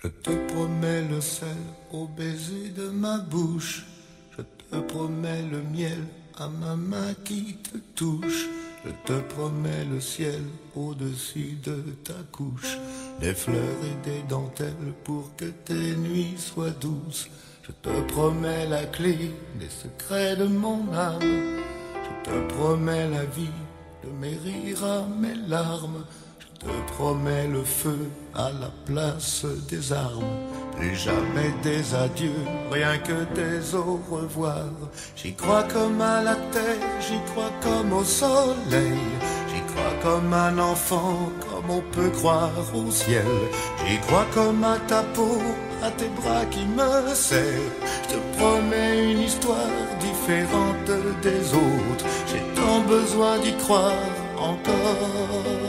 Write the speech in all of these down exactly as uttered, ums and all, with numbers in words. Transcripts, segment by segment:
Je te promets le sel au baiser de ma bouche. Je te promets le miel à ma main qui te touche. Je te promets le ciel au-dessus de ta couche. Des fleurs et des dentelles pour que tes nuits soient douces. Je te promets la clé des secrets de mon âme. Je te promets la vie de mes rires à mes larmes. Je te promets le feu à la place des armes. Plus jamais des adieux, rien que des au revoir. J'y crois comme à la terre, j'y crois comme au soleil. J'y crois comme un enfant, comme on peut croire au ciel. J'y crois comme à ta peau, à tes bras qui me serrent. Je te promets une histoire différente des autres. J'ai tant besoin d'y croire encore.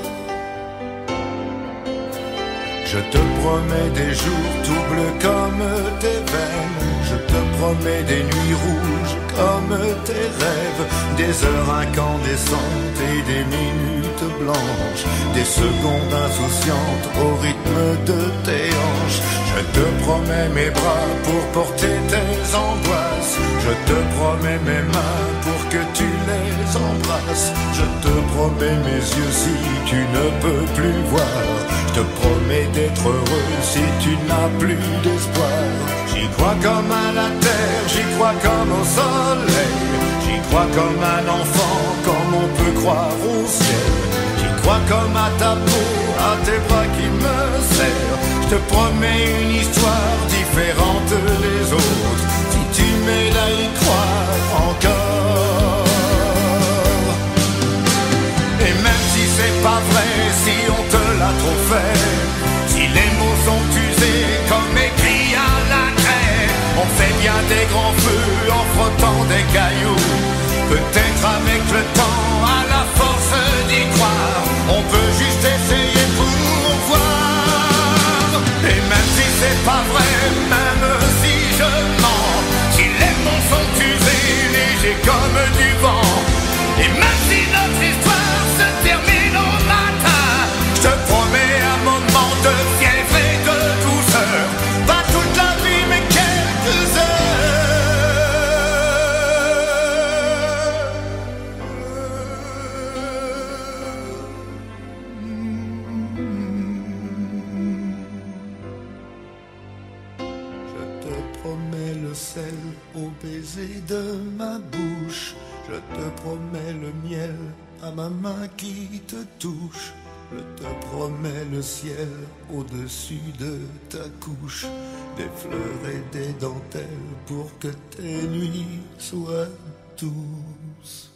Je te promets des jours tout bleus comme tes veines. Je te promets des nuits rouges comme tes rêves. Des heures incandescentes et des minutes blanches. Des secondes insouciantes au rythme de tes hanches. Je te promets mes bras pour porter tes angoisses. Je te promets mes mains pour que tu les embrasses. Je te promets mes yeux si tu ne peux plus voir. Je te promets d'être heureux si tu n'as plus d'espoir. J'y crois comme à la terre, j'y crois comme au soleil. J'y crois comme un enfant, comme on peut croire au ciel. J'y crois comme à ta peau, à tes bras qui me serrent. Je te promets une histoire différente des autres. Si tu m'aides à y croire encore. Et même si c'est pas vrai, si on te l'a trop fait, si les mots sont usés comme écrits à la craie, on fait bien des grands feux en frottant des cailloux. Peut-être avec le temps, à la force d'y croire, on peut juste essayer pour voir. Et même si c'est pas vrai, même si je mens, si les mots sont usés, légers comme du vent, et même si notre histoire se termine au matin, je te promets un moment de fièvre et de douceur. Pas toute la vie mais quelques heures. Je te promets le sel au baiser de ma bouche. Je te promets le miel à ma main qui te touche. Je te promets le ciel au-dessus de ta couche. Des fleurs et des dentelles pour que tes nuits soient douces.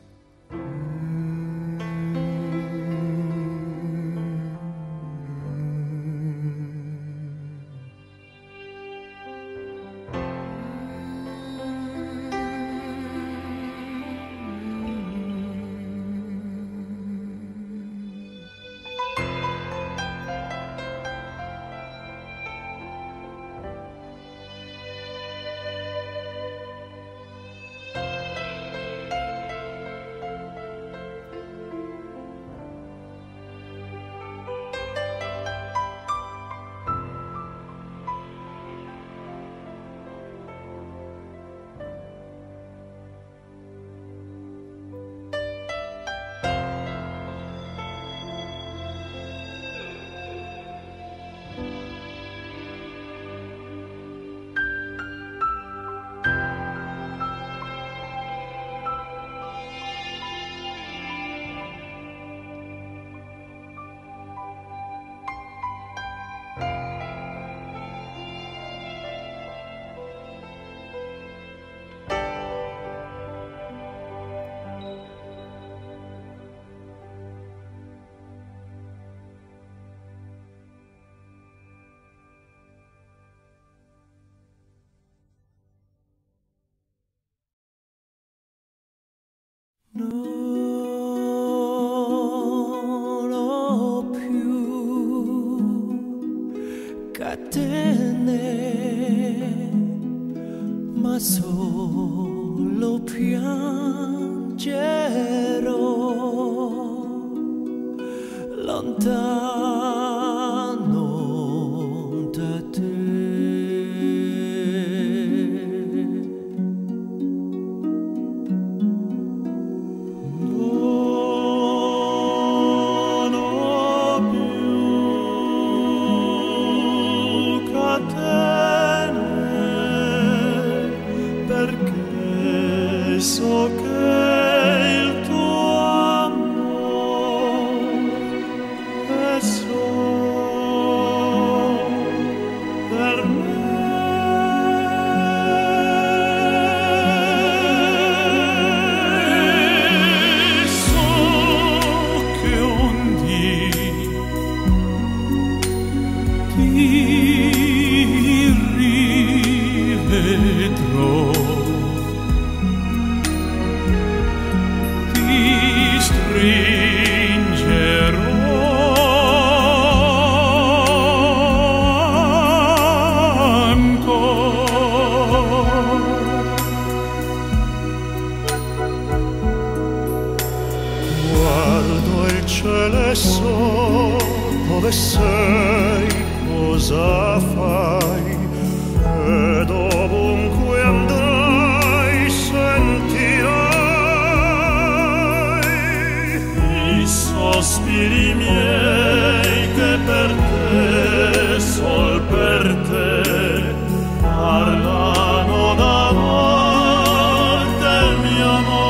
Non l'ho più catene, ma solo piangerò lontano da te. dolce so dove sei, cosa fai, e dovunque andrai sentirai i sospiri miei che per te, sol per te, parlano d'amor del mio amore.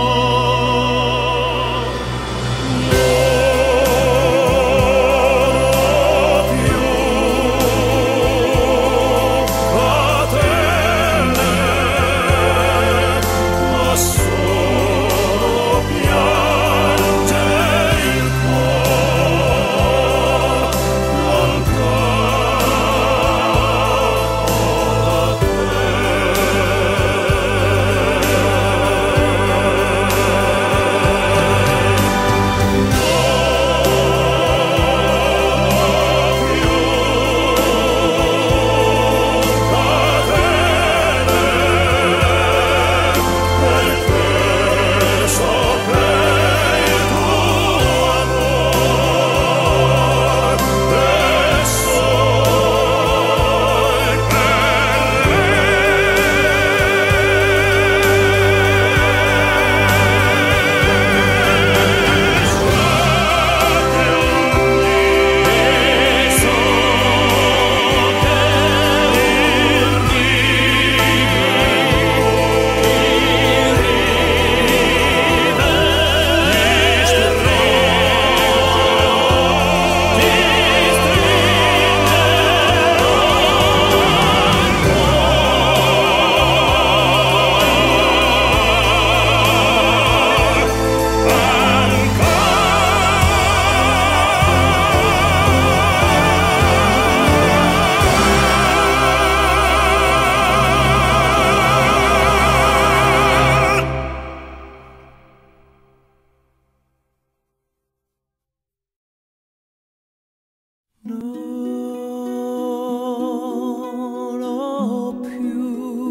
Non ho più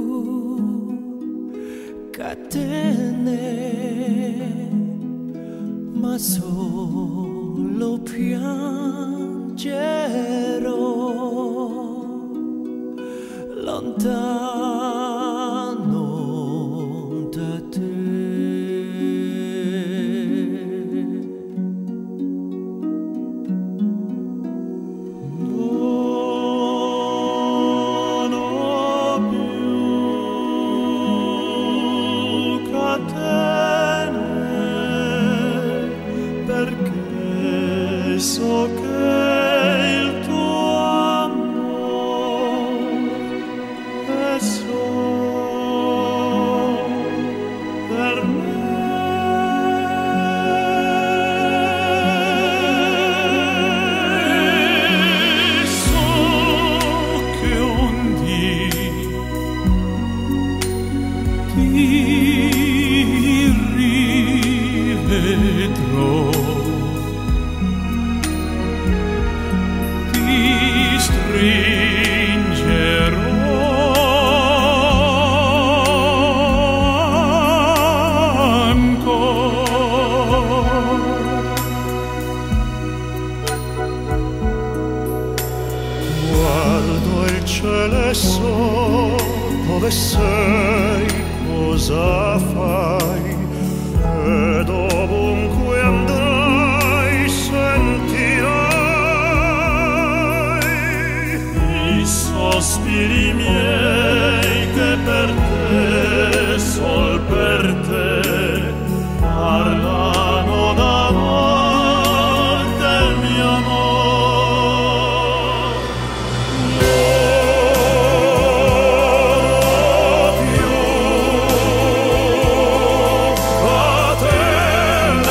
catene, ma solo piangerò lontano da te. Perché so che il tuo amore è solo per me. So che un dì ti rivedrò, stringerò ancora. Guardo il cielo e so dove sei, cosa fai, e dovunque andrai sentirai i sospiri miei che per te, sol per te, parlano d'amor del mio amore. Più a te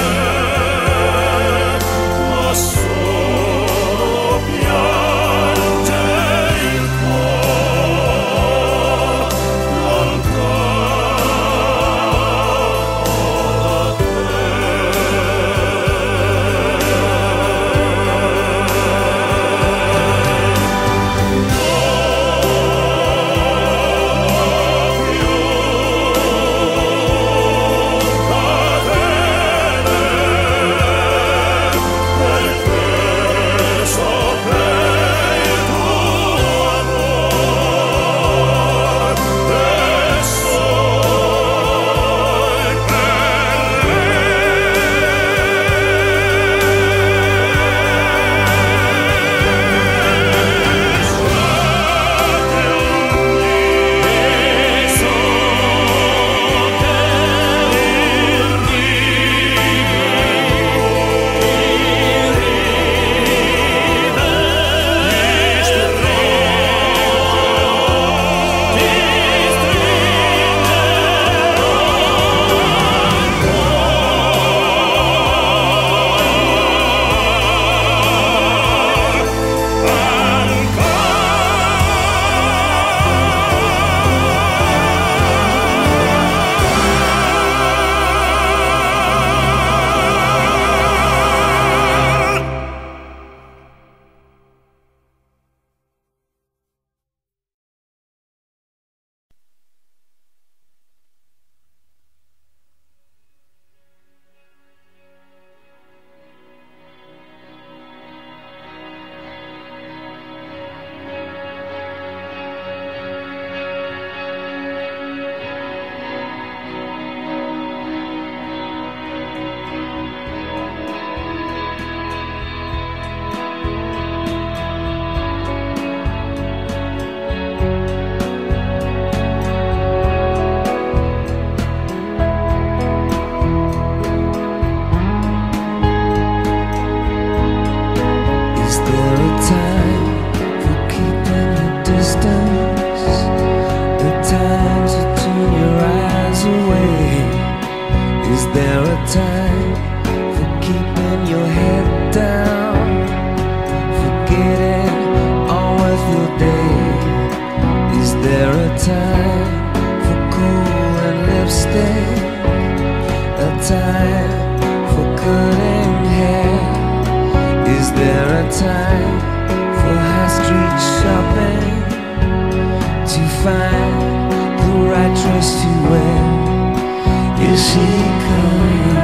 there a time for keeping your head down, forgetting all of your day? Is there a time for cool and lipstick, a time for cutting hair? Is there a time for high street shopping, to find the right dress to wear? Here she comes,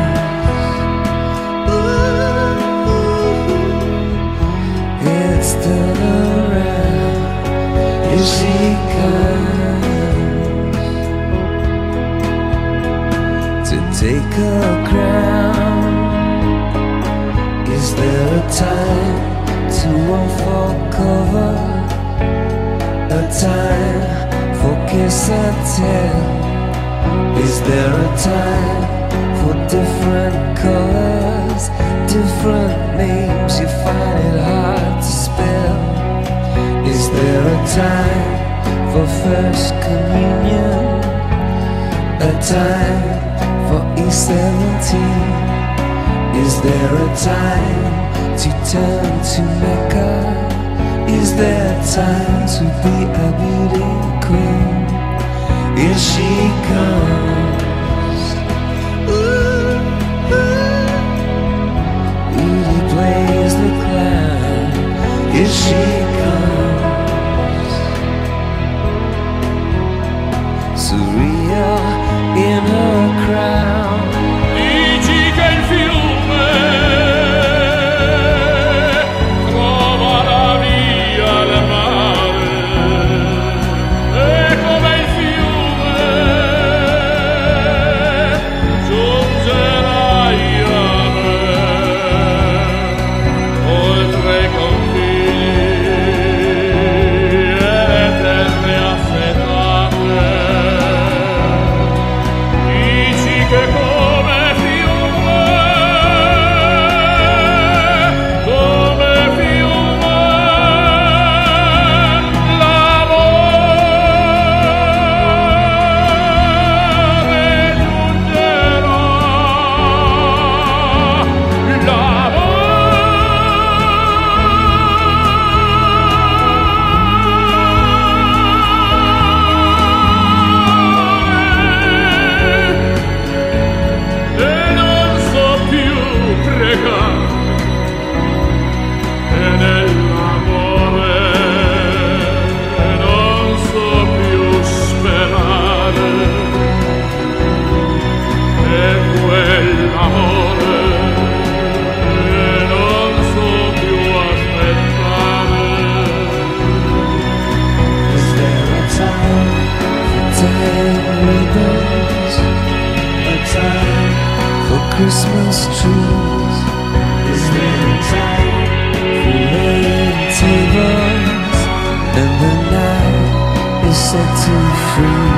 ooh, it's still around. Here she comes to take her crown. Is there a time to unfold cover, a time for kiss and tell? Is there a time for different colors, different names you find it hard to spell? Is there a time for first communion, a time for E seventeen? Is there a time to turn to Mecca? Is there time to be a beauty queen? Here she comes, ooh, ooh. Beauty plays the clown. Here she comes, surreal in her crown. Dici che il fiume trova la via al mare, e come il fiume giungerai a me, oltre i confini e terre affettate. Dici che come fiume, come fiume, l'amore giungerà, l'amore, e non so più pregare, e nell'amore non so più sperare, e quell'amore non so più aspettare. Is there a time for tying ribbons, a time for Christmas trees? Is there a time for laying tables, and the night is set to freeze?